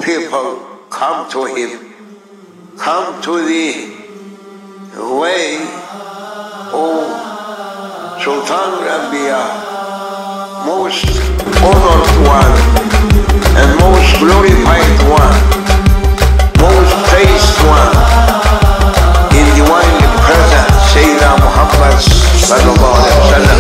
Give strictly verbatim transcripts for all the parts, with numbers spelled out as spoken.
people come to him, come to the way of Sultan Rabia, most honored one and most glorified one, most praised one in divinely present Sayyidina Muhammad sallallahu alaihi wasallam.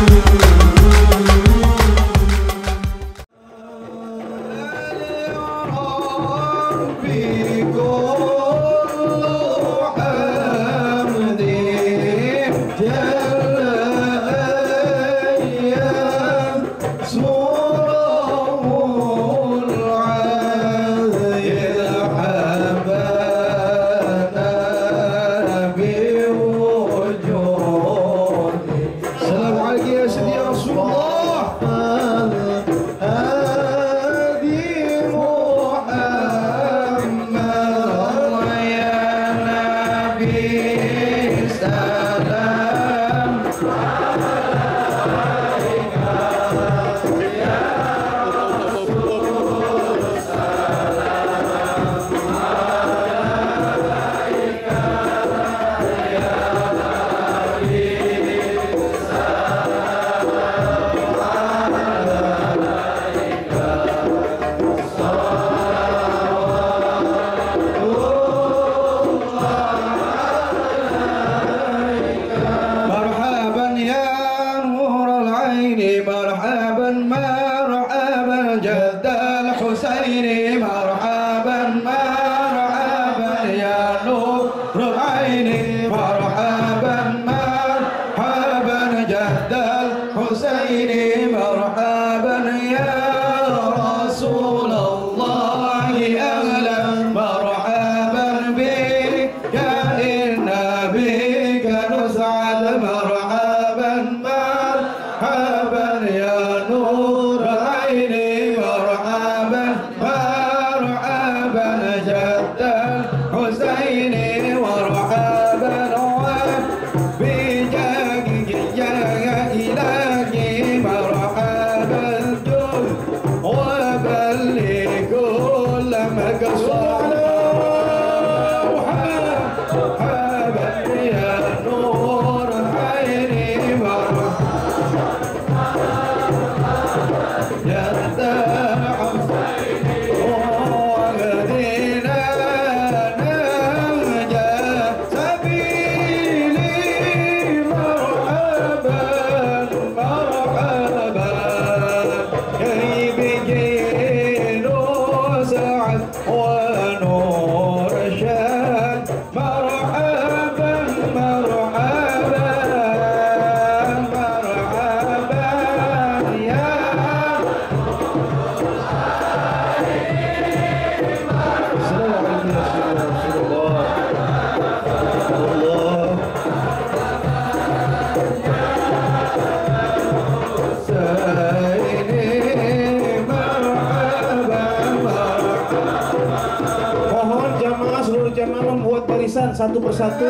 Satu persatu.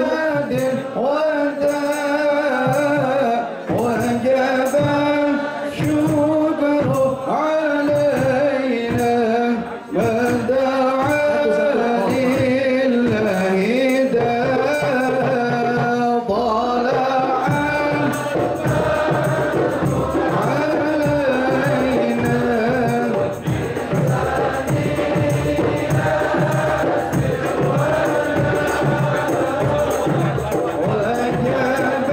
Yeah.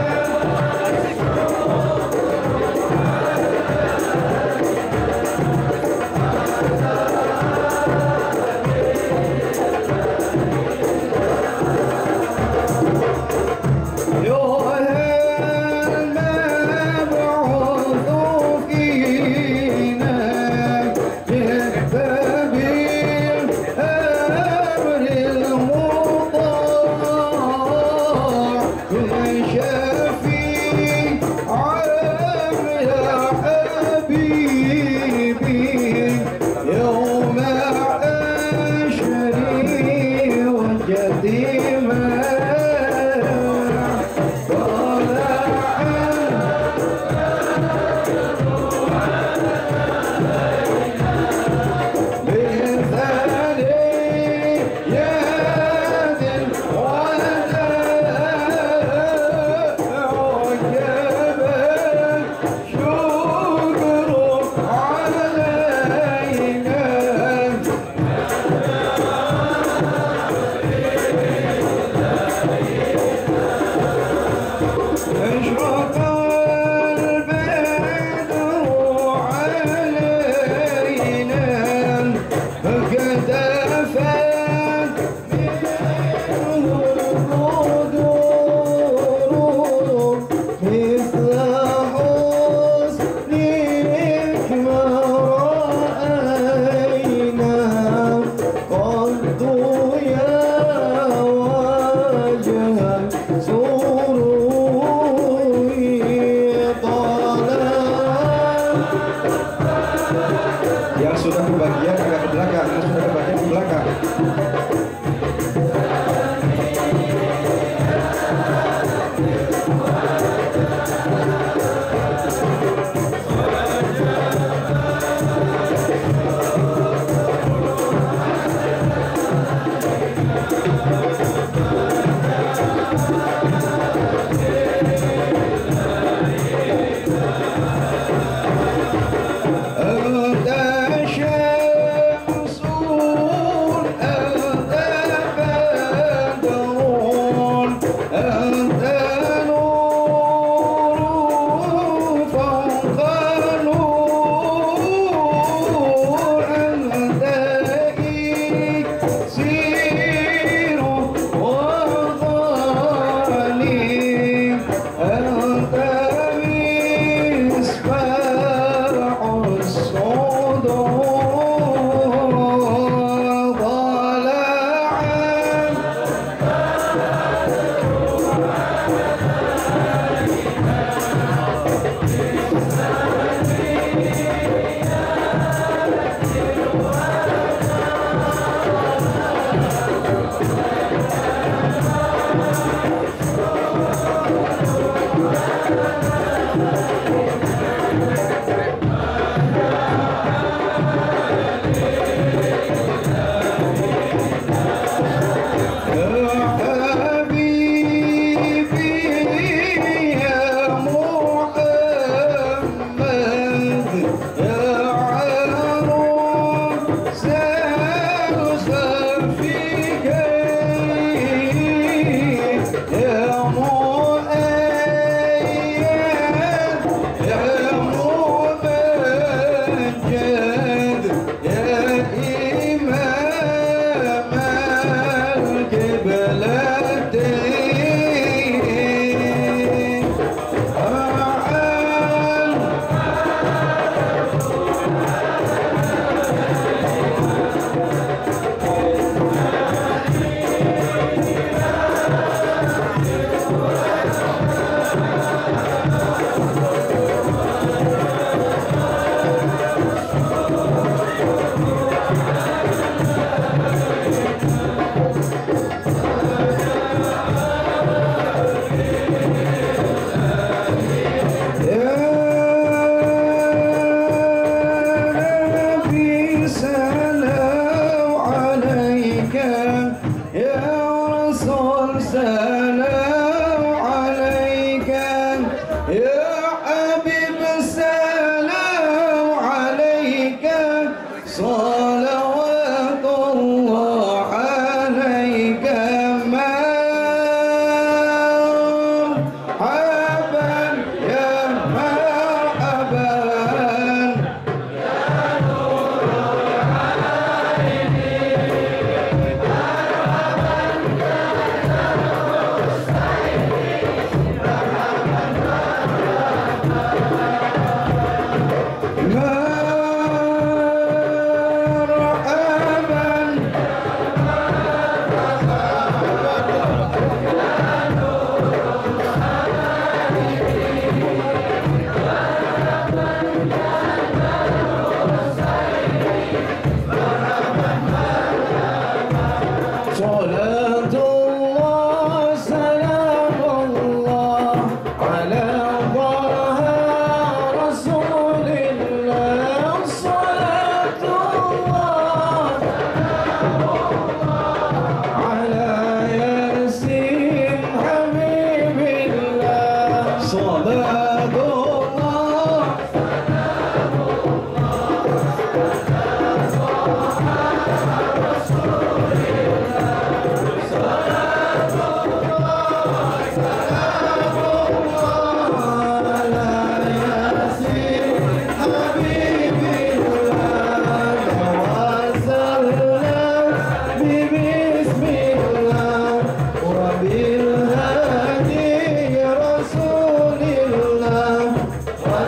sahabatnya di belakang.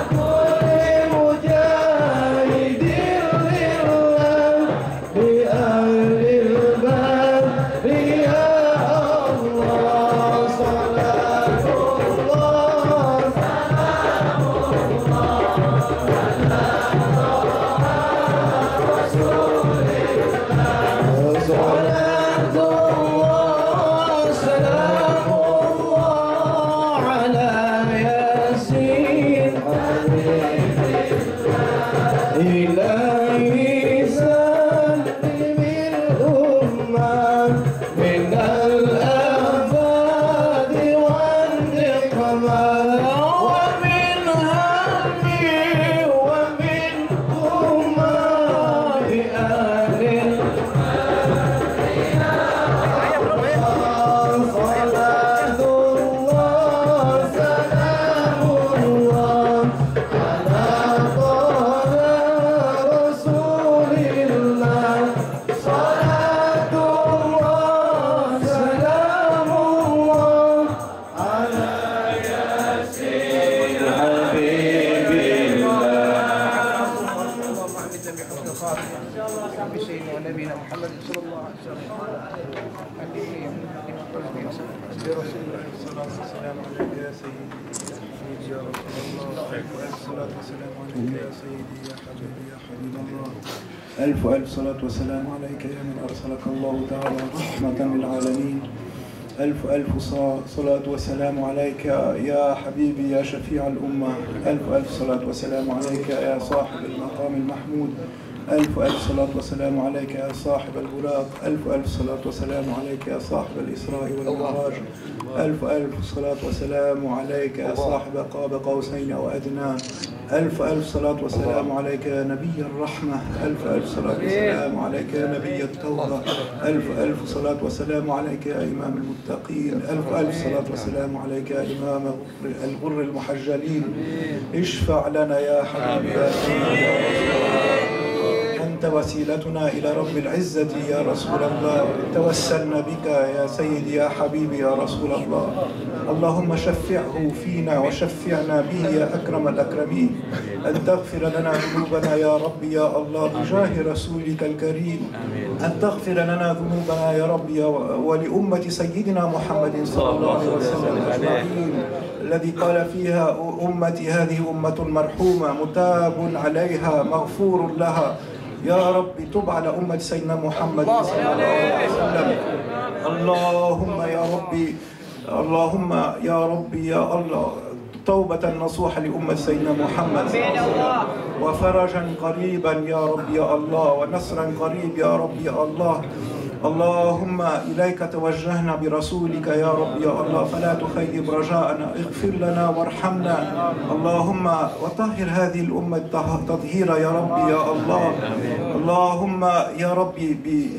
Yeah. صلاة الله سلام الله على ياسين إلهي سلم الأمة من الآفات والنقمة ومن همي ومن همة بأهل صلاة الله سلام الله على طه رسول الله صلاة الله سلام الله على ياسين حبيب الله بسيدنا ونبينا محمد صلى الله عليه وسلم برسول الله الصلاة والسلام عليك يا سيدي يا رسول الله الصلاة والسلام عليك يا سيدي يا حبيبي يا حبيب الله ألف ألف صلاة وسلام عليك يا من أرسلك الله تعالى رحمة للعالمين ألف ألف صلاة وسلام عليك يا حبيبي يا شفيع الأمة ألف ألف صلاة وسلام عليك يا صاحب المقام المحمود ألف ألف صلاة وسلام عليك يا صاحب البراق ألف ألف صلاة وسلام عليك يا صاحب الإسراء والمعراج ألف ألف صلاة وسلام عليك يا صاحب قاب قوسين أو أدنى ألف ألف صلاة وسلام عليك يا نبي الرحمة ألف ألف صلاة وسلام عليك يا نبي التوبة ألف ألف صلاة وسلام عليك يا إمام المتقين ألف ألف صلاة وسلام عليك يا إمام الغر المحجلين اشفع لنا يا حبيبي يا سيدي يا رسول الله أنت وسيلتنا إلى رب العزة يا رسول الله توسلنا بك يا سيدي يا حبيبي يا رسول الله اللهم شفعه فينا وشفعنا به يا أكرم الأكرمين أن تغفر لنا ذنوبنا يا رب يا الله بجاه رسولك الكريم أن تغفر لنا ذنوبنا يا رب ولأمة سيدنا محمد صلى الله عليه وسلم أجمعين الذي قال فيها أمتي هذه أمة مرحومة متاب عليها مغفور لها يا رب تب على أمة سيدنا محمد صلى الله عليه وسلم اللهم يا ربي اللهم يا ربي يا الله توبة نصوحة لأمة سيدنا محمد صلى الله عليه وسلم وفرجا قريبا يا رب يا الله ونصرا قريب يا رب يا الله اللهم إليك توجهنا برسولك يا رب يا الله فلا تخيب رجاءنا اغفر لنا وارحمنا اللهم وطهر هذه الأمة تطهيرا يا رب يا الله اللهم يا ربي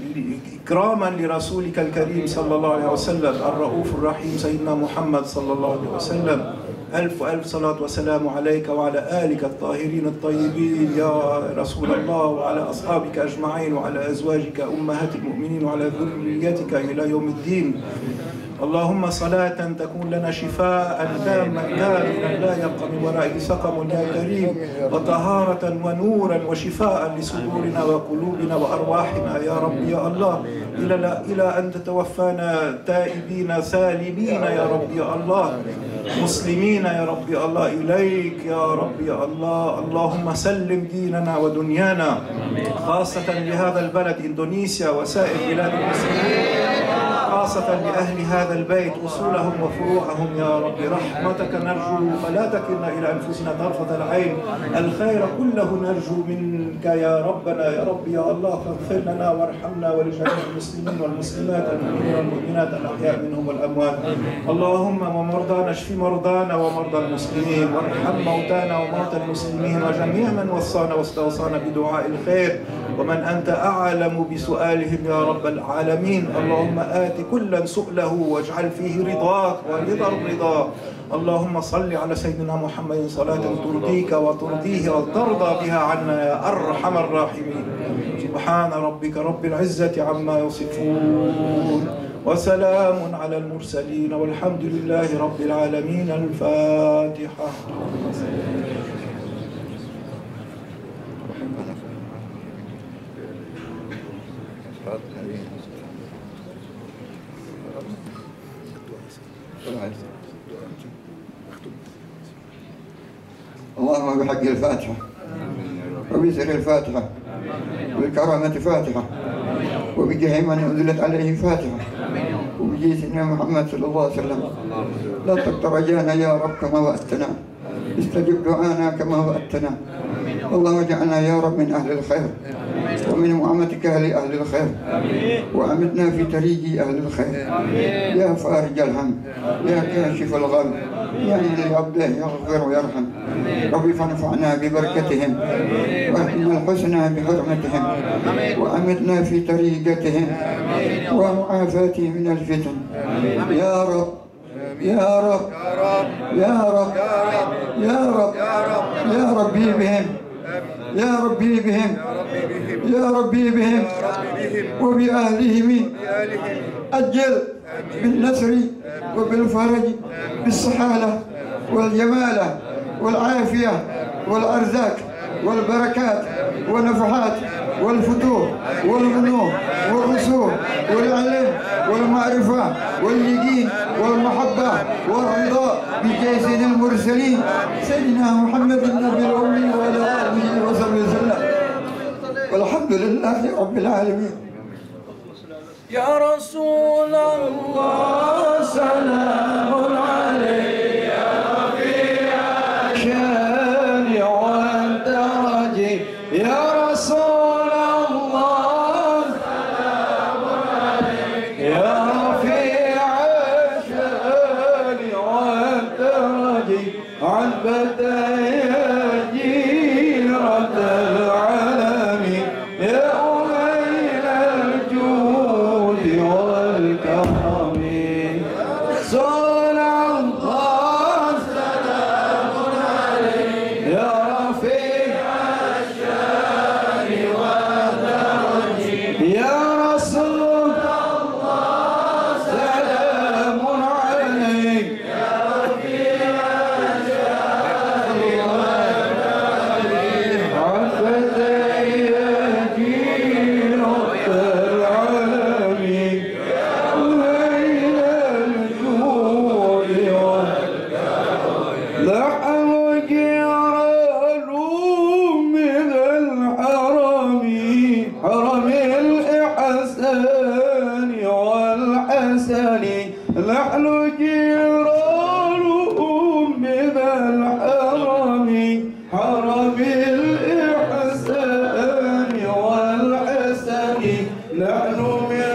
إكراما لرسولك الكريم صلى الله عليه وسلم الرؤوف الرحيم سيدنا محمد صلى الله عليه وسلم ألف ألف صلاة وسلام عليك وعلى آلك الطاهرين الطيبين يا رسول الله وعلى أصحابك أجمعين وعلى أزواجك أمهات المؤمنين وعلى ذريتك إلى يوم الدين اللهم صلاة تكون لنا شفاء تاما كاملا لا يبقى من ورائه سقم يا كريم وطهارة ونورا وشفاء لصدورنا وقلوبنا وأرواحنا يا رب يا الله إلى إلى أن تتوفانا تائبين سالمين يا رب يا الله مسلمين يا رب يا الله إليك يا رب يا الله اللهم سلم ديننا ودنيانا خاصة لهذا البلد إندونيسيا وسائر بلاد المسلمين خاصة لأهل هذا البيت أصولهم وفروعهم يا رب رحمتك نرجو فلا تكلنا إلى أنفسنا طرفة العين الخير كله نرجو منك يا ربنا يا رب يا الله فاغفر لنا وارحمنا ولجميع المسلمين والمسلمات المؤمنين والمؤمنات الأحياء منهم والأموات اللهم ومرضانا اشف مرضانا ومرضى المسلمين وارحم موتانا وموتى المسلمين وجميع من وصانا واستوصانا بدعاء الخير ومن أنت أعلم بسؤالهم يا رب العالمين اللهم آت كلا سؤله واجعل فيه رضاك ورضا الرضا اللهم صل على سيدنا محمد صلاة ترضيك وترضيه وترضى بها عنا يا أرحم الراحمين سبحان ربك رب العزة عما يصفون وسلام على المرسلين والحمد لله رب العالمين الفاتحة اللهم بحق الفاتحة وبسر الفاتحة وبكرامة الفاتحة وبجاه من أنزلت عليه فاتحة وبجاه سيدنا محمد صلى الله عليه وسلم. لا تقطع رجانا يا رب كما وعدتنا، استجب دعانا كما وعدتنا. اللهم اجعلنا يا رب من أهل الخير ومن معاملتك لأهل الخير، وأمتنا في طريق أهل الخير. يا فارج الهم، يا كاشف الغم، يا من لعبده يغفر ويرحم. ربي فانفعنا ببركتهم واهدنا الحسنى بحرمتهم، وأمتنا في طريقتهم ومعافاتهم من الفتن. يا رب يا رب يا رب يا رب يا ربي بهم، يا ربي بهم، يا ربي بهم وبأهلهم. أجل بالنصر وبالفرج، بالصحالة والجمالة والعافية والأرزاق والبركات والنفحات والفتوح والمنوح والرسوخ والعلم والمعرفة واليقين والمحبة والرضا بجاه سيد المرسلين سيدنا محمد النبي الأمي وعلى آله وصحبه وسلم، والحمد لله رب العالمين. يا رسول الله سلام عليك يا رفيع الشان والدرج، يا رسول الله سلام عليك يا رفيع الشان والدرج، عذبت يا جيرة العالمين، يا أمين الجود والكرم. رسول الله سلام عليك يا رفيع الشان والدرج، يا رسول الله سلام عليك يا رفيع الشان والدرج، عفت يا جيل العالمين، يا ويل الجود والكرم. لحم جيران من الحرم، حرم الإحسان والحسن، نحن جيران من الحرم، حرم الإحسان والحسن، نحن من